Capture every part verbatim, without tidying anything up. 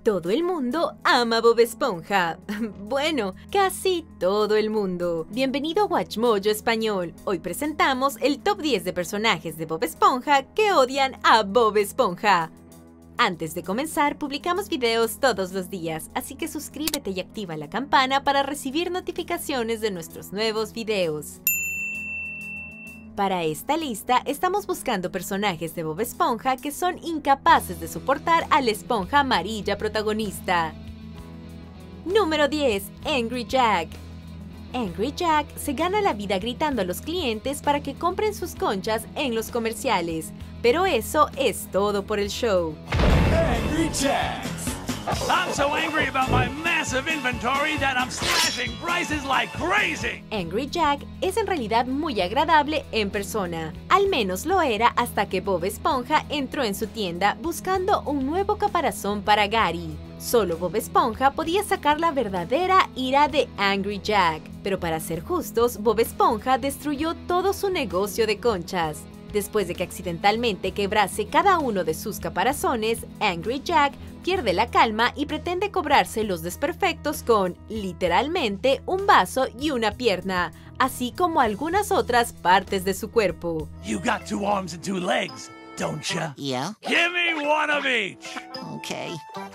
Todo el mundo ama Bob Esponja. Bueno, casi todo el mundo. Bienvenido a WatchMojo Español. Hoy presentamos el top diez de personajes de Bob Esponja que odian a Bob Esponja. Antes de comenzar, publicamos videos todos los días, así que suscríbete y activa la campana para recibir notificaciones de nuestros nuevos videos. Para esta lista, estamos buscando personajes de Bob Esponja que son incapaces de soportar a la esponja amarilla protagonista. Número diez. Angry Jack. Angry Jack se gana la vida gritando a los clientes para que compren sus conchas en los comerciales, pero eso es todo por el show. Angry Jacks. I'm so angry about my massive inventory that I'm slashing prices like crazy. Angry Jack es en realidad muy agradable en persona. Al menos lo era hasta que Bob Esponja entró en su tienda buscando un nuevo caparazón para Gary. Solo Bob Esponja podía sacar la verdadera ira de Angry Jack. Pero para ser justos, Bob Esponja destruyó todo su negocio de conchas. Después de que accidentalmente quebrase cada uno de sus caparazones, Angry Jack pierde la calma y pretende cobrarse los desperfectos con, literalmente, un vaso y una pierna, así como algunas otras partes de su cuerpo. You got two arms and two legs, don't ya? Yeah. Give me one of each. Okay.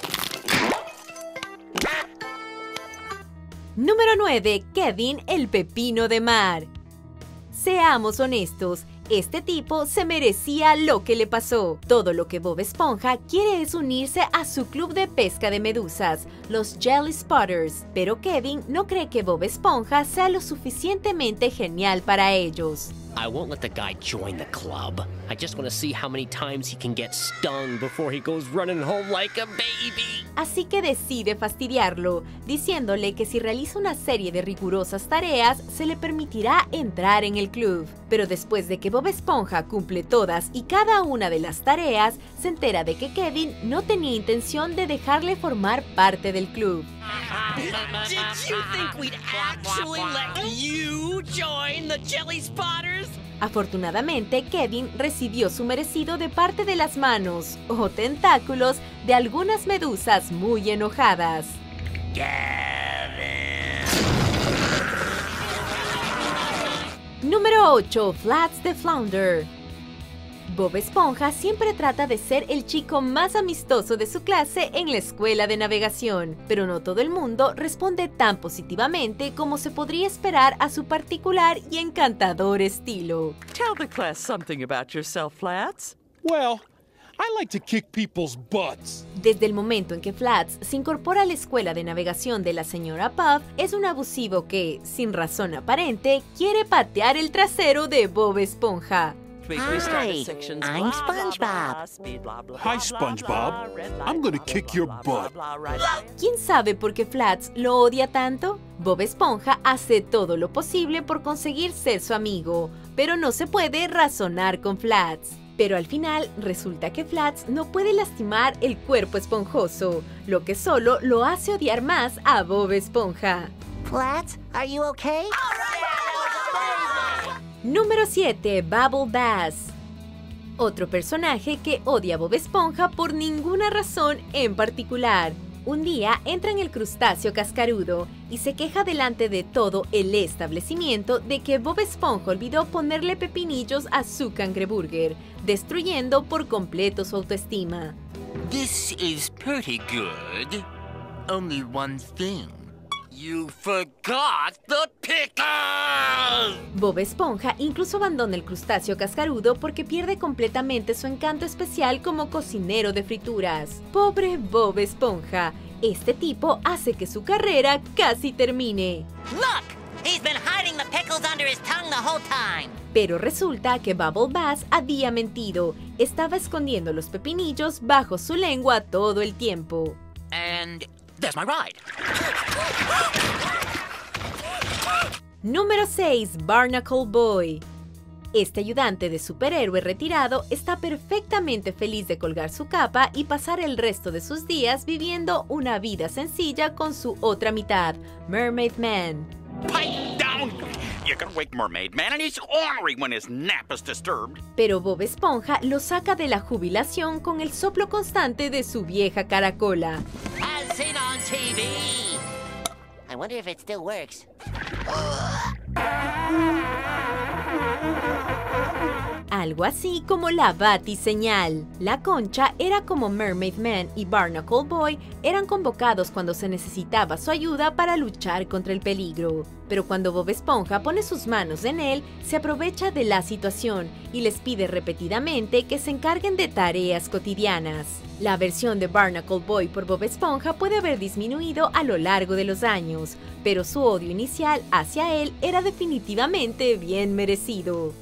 Número nueve. Kevin el Pepino de Mar. Seamos honestos, este tipo se merecía lo que le pasó. Todo lo que Bob Esponja quiere es unirse a su club de pesca de medusas, los Jelly Spotters, pero Kevin no cree que Bob Esponja sea lo suficientemente genial para ellos. I won't let the guy join the club. I just want to see how many times he can get stung before he goes running home like a baby. Así que decide fastidiarlo, diciéndole que si realiza una serie de rigurosas tareas, se le permitirá entrar en el club. Pero después de que Bob Esponja cumple todas y cada una de las tareas, se entera de que Kevin no tenía intención de dejarle formar parte del club. Did you think we'd actually let you join the Jelly Spotters? Afortunadamente, Kevin recibió su merecido de parte de las manos o tentáculos de algunas medusas muy enojadas. Kevin. Número ocho. Flats the Flounder. Bob Esponja siempre trata de ser el chico más amistoso de su clase en la escuela de navegación, pero no todo el mundo responde tan positivamente como se podría esperar a su particular y encantador estilo. Tell the class something about yourself, Flats. Well, I like to kick people's butts. Desde el momento en que Flats se incorpora a la escuela de navegación de la señora Puff, es un abusivo que, sin razón aparente, quiere patear el trasero de Bob Esponja. We- we start at Hi, sections I'm blah, blah, blah, SpongeBob. speed, blah, blah, Hi, blah, SpongeBob. blah, red light, I'm gonna blah, kick blah, your blah, butt. blah, blah, right. ¿Quién sabe por qué Flats lo odia tanto? Bob Esponja hace todo lo posible por conseguir ser su amigo, pero no se puede razonar con Flats. Pero al final resulta que Flats no puede lastimar el cuerpo esponjoso, lo que solo lo hace odiar más a Bob Esponja. Flats, are you okay? Número siete. Bubble Bass. Otro personaje que odia a Bob Esponja por ninguna razón en particular. Un día entra en el crustáceo cascarudo y se queja delante de todo el establecimiento de que Bob Esponja olvidó ponerle pepinillos a su cangreburger, destruyendo por completo su autoestima. This is pretty good. Only one thing. You forgot the pickle! Bob Esponja incluso abandona el crustáceo cascarudo porque pierde completamente su encanto especial como cocinero de frituras. Pobre Bob Esponja, este tipo hace que su carrera casi termine. Look! He's been hiding the pickles under his tongue the whole time. Pero resulta que Bubble Bass había mentido, estaba escondiendo los pepinillos bajo su lengua todo el tiempo. And there's my ride. Número seis. Barnacle Boy. Este ayudante de superhéroe retirado está perfectamente feliz de colgar su capa y pasar el resto de sus días viviendo una vida sencilla con su otra mitad, Mermaid Man. Pipe down, you you gotta wake Mermaid Man, and he's ornery when his nap is disturbed. Pero Bob Esponja lo saca de la jubilación con el soplo constante de su vieja caracola. As seen on T V. I wonder if it still works. Algo así como la batiseñal. La Concha era como Mermaid Man y Barnacle Boy eran convocados cuando se necesitaba su ayuda para luchar contra el peligro. Pero cuando Bob Esponja pone sus manos en él, se aprovecha de la situación y les pide repetidamente que se encarguen de tareas cotidianas. La versión de Barnacle Boy por Bob Esponja puede haber disminuido a lo largo de los años, pero su odio inicial hacia él era definitivamente bien merecido.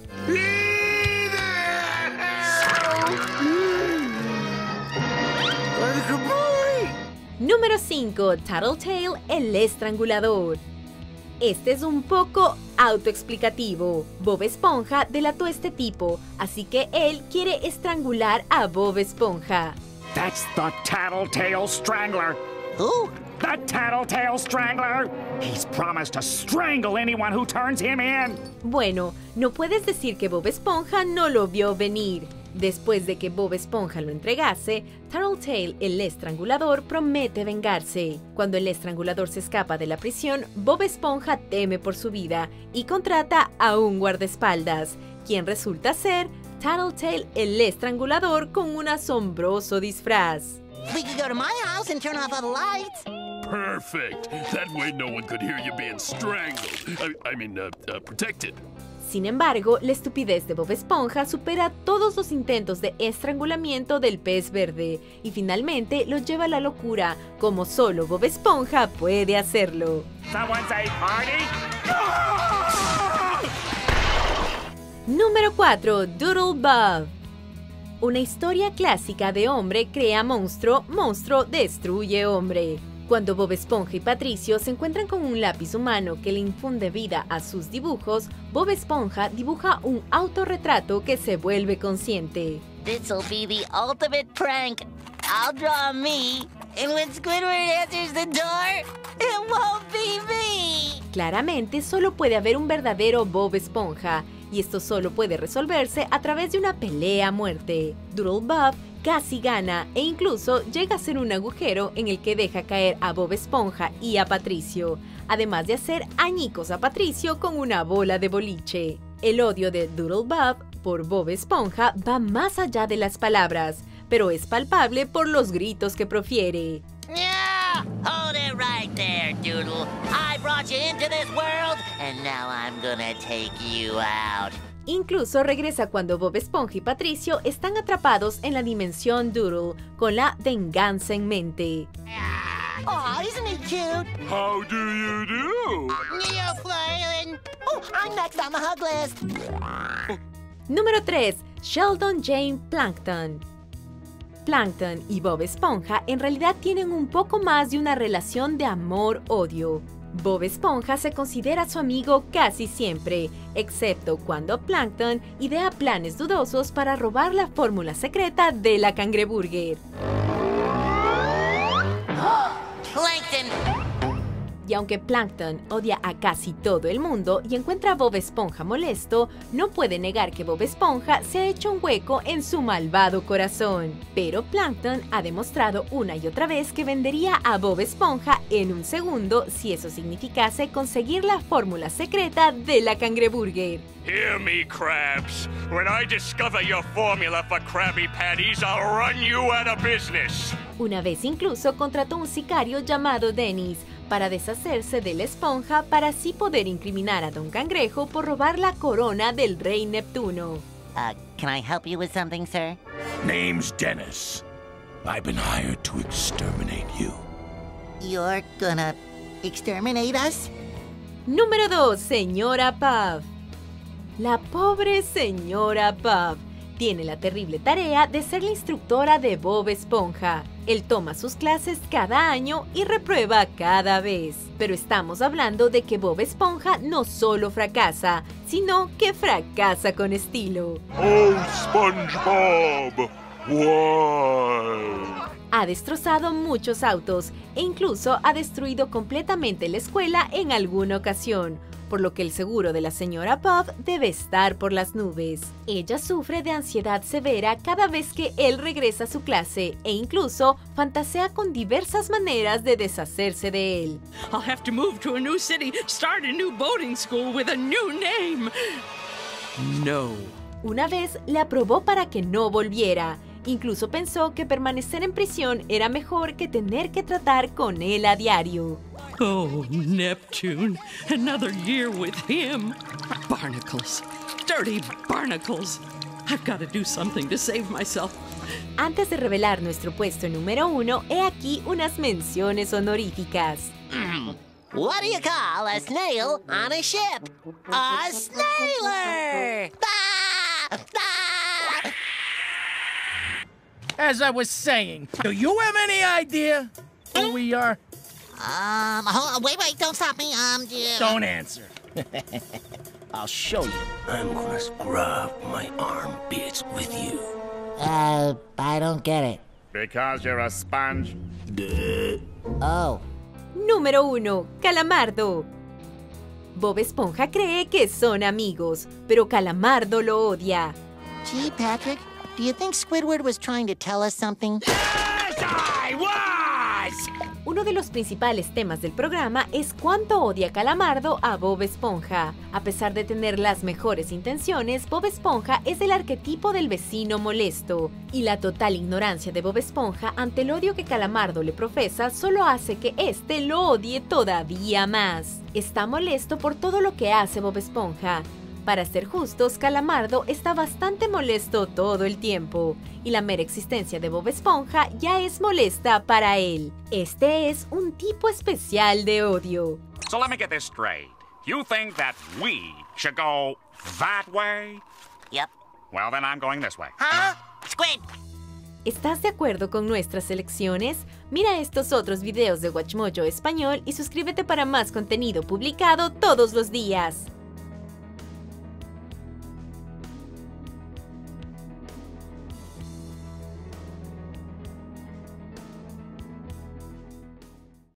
Número cinco. Tattletale, el estrangulador. Este es un poco autoexplicativo. Bob Esponja delató a este tipo, así que él quiere estrangular a Bob Esponja. That's the Tattletale Strangler. Who? The Tattletale Strangler. He's promised to strangle anyone who turns him in. Bueno, no puedes decir que Bob Esponja no lo vio venir. Después de que Bob Esponja lo entregase, Tattletale, el estrangulador, promete vengarse. Cuando el estrangulador se escapa de la prisión, Bob Esponja teme por su vida y contrata a un guardaespaldas, quien resulta ser Tattletale, el estrangulador, con un asombroso disfraz. We could go to my house and turn off all the lights. Perfect. That way no one could hear you being strangled. I, I mean, uh, uh, protected. Sin embargo, la estupidez de Bob Esponja supera todos los intentos de estrangulamiento del pez verde y finalmente lo lleva a la locura, como solo Bob Esponja puede hacerlo. Someone say party? Número cuatro. Doodle Bob. Una historia clásica de hombre crea monstruo, monstruo destruye hombre. Cuando Bob Esponja y Patricio se encuentran con un lápiz humano que le infunde vida a sus dibujos, Bob Esponja dibuja un autorretrato que se vuelve consciente. This'll be the ultimate prank. I'll draw me, and when Squidward answers the door, it won't be me. Claramente solo puede haber un verdadero Bob Esponja, y esto solo puede resolverse a través de una pelea a muerte. Doodle Bob casi gana e incluso llega a ser un agujero en el que deja caer a Bob Esponja y a Patricio, además de hacer añicos a Patricio con una bola de boliche. El odio de Doodle Bob por Bob Esponja va más allá de las palabras, pero es palpable por los gritos que profiere. Yeah! Hold it right there, Doodle. I brought you into this world, and now I'm gonna take you out. Incluso regresa cuando Bob Esponja y Patricio están atrapados en la dimensión Doodle, con la venganza en mente. Oh, isn't he cute? How do you do? You're flying. Oh, I'm next on the hug list. Número tres. Sheldon Jane Plankton. Plankton y Bob Esponja en realidad tienen un poco más de una relación de amor-odio. Bob Esponja se considera su amigo casi siempre, excepto cuando Plankton idea planes dudosos para robar la fórmula secreta de la cangreburger. Plankton. Y aunque Plankton odia a casi todo el mundo y encuentra a Bob Esponja molesto, no puede negar que Bob Esponja se ha hecho un hueco en su malvado corazón. Pero Plankton ha demostrado una y otra vez que vendería a Bob Esponja en un segundo si eso significase conseguir la fórmula secreta de la cangreburger. Hear me, crabs. When I discover your formula for Krabby Patties, I'll run you out of business. Una vez incluso contrató un sicario llamado Dennis para deshacerse de la esponja para así poder incriminar a Don Cangrejo por robar la corona del rey Neptuno. Uh, can I help you with something, sir? Name's Dennis. I've been hired to exterminate you. You're gonna exterminate us? Número dos. Señora Puff. La pobre señora Puff tiene la terrible tarea de ser la instructora de Bob Esponja. Él toma sus clases cada año y reprueba cada vez. Pero estamos hablando de que Bob Esponja no solo fracasa, sino que fracasa con estilo. Oh, SpongeBob, why? Ha destrozado muchos autos e incluso ha destruido completamente la escuela en alguna ocasión. por lo que el seguro de la señora Bob debe estar por las nubes. Ella sufre de ansiedad severa cada vez que él regresa a su clase e incluso fantasea con diversas maneras de deshacerse de él. I'll have to move to a new city, start a new boarding school with a new name. No. Una vez le aprobó para que no volviera. Incluso pensó que permanecer en prisión era mejor que tener que tratar con él a diario. Oh, Neptune, another year with him. Barnacles, dirty barnacles. I've got to do something to save myself. Antes de revelar nuestro puesto número uno, he aquí unas menciones honoríficas. What do you call a snail on a ship? A snailer! Ah! Ah! As I was saying, do you have any idea who we are? Um, hold, wait, wait, don't stop me. Um, yeah. Don't answer. I'll show you. I'm gonna scrub my armpits with you. Uh, I don't get it. Because you're a sponge. Oh. Número uno. Calamardo. Bob Esponja cree que son amigos, pero Calamardo lo odia. Gee, Patrick, do you think Squidward was trying to tell us something? Yes, I was! Uno de los principales temas del programa es cuánto odia Calamardo a Bob Esponja. A pesar de tener las mejores intenciones, Bob Esponja es el arquetipo del vecino molesto. Y la total ignorancia de Bob Esponja ante el odio que Calamardo le profesa solo hace que éste lo odie todavía más. Está molesto por todo lo que hace Bob Esponja. Para ser justos, Calamardo está bastante molesto todo el tiempo, y la mera existencia de Bob Esponja ya es molesta para él. Este es un tipo especial de odio. So let me get this straight. You think that we should go that way? Yep. Well, then I'm going this way. Huh? Squid! ¿Estás de acuerdo con nuestras elecciones? Mira estos otros videos de WatchMojo Español y suscríbete para más contenido publicado todos los días.